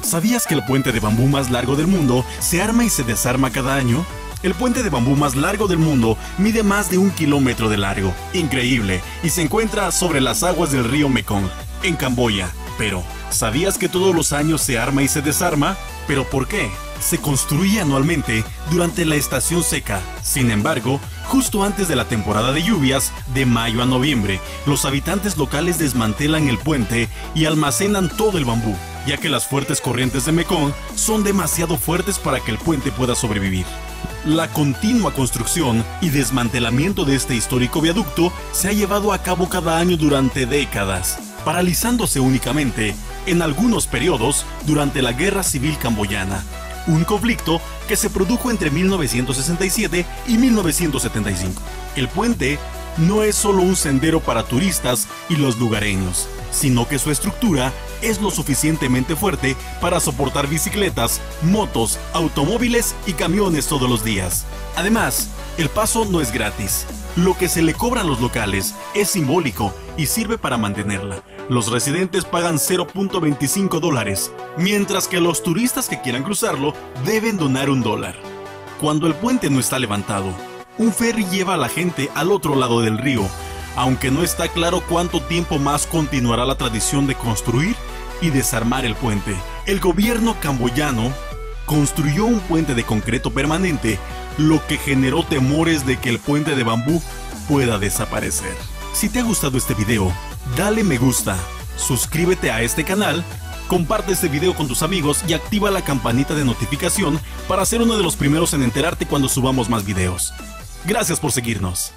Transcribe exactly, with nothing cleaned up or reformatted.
¿Sabías que el puente de bambú más largo del mundo se arma y se desarma cada año? El puente de bambú más largo del mundo mide más de un kilómetro de largo. Increíble, y se encuentra sobre las aguas del río Mekong, en Camboya. Pero, ¿sabías que todos los años se arma y se desarma? ¿Pero por qué? Se construye anualmente durante la estación seca. Sin embargo, justo antes de la temporada de lluvias, de mayo a noviembre, los habitantes locales desmantelan el puente y almacenan todo el bambú, ya que las fuertes corrientes de Mekong son demasiado fuertes para que el puente pueda sobrevivir. La continua construcción y desmantelamiento de este histórico viaducto se ha llevado a cabo cada año durante décadas, paralizándose únicamente en algunos periodos durante la Guerra Civil Camboyana, un conflicto que se produjo entre mil novecientos sesenta y siete y mil novecientos setenta y cinco. El puente no es solo un sendero para turistas y los lugareños, sino que su estructura es lo suficientemente fuerte para soportar bicicletas, motos, automóviles y camiones todos los días. Además, el paso no es gratis. Lo que se le cobra a los locales es simbólico y sirve para mantenerla. Los residentes pagan cero punto veinticinco dólares, mientras que los turistas que quieran cruzarlo deben donar un dólar. Cuando el puente no está levantado, un ferry lleva a la gente al otro lado del río, aunque no está claro cuánto tiempo más continuará la tradición de construir y desarmar el puente. El gobierno camboyano construyó un puente de concreto permanente, lo que generó temores de que el puente de bambú pueda desaparecer. Si te ha gustado este video, dale me gusta, suscríbete a este canal, comparte este video con tus amigos y activa la campanita de notificación para ser uno de los primeros en enterarte cuando subamos más videos. Gracias por seguirnos.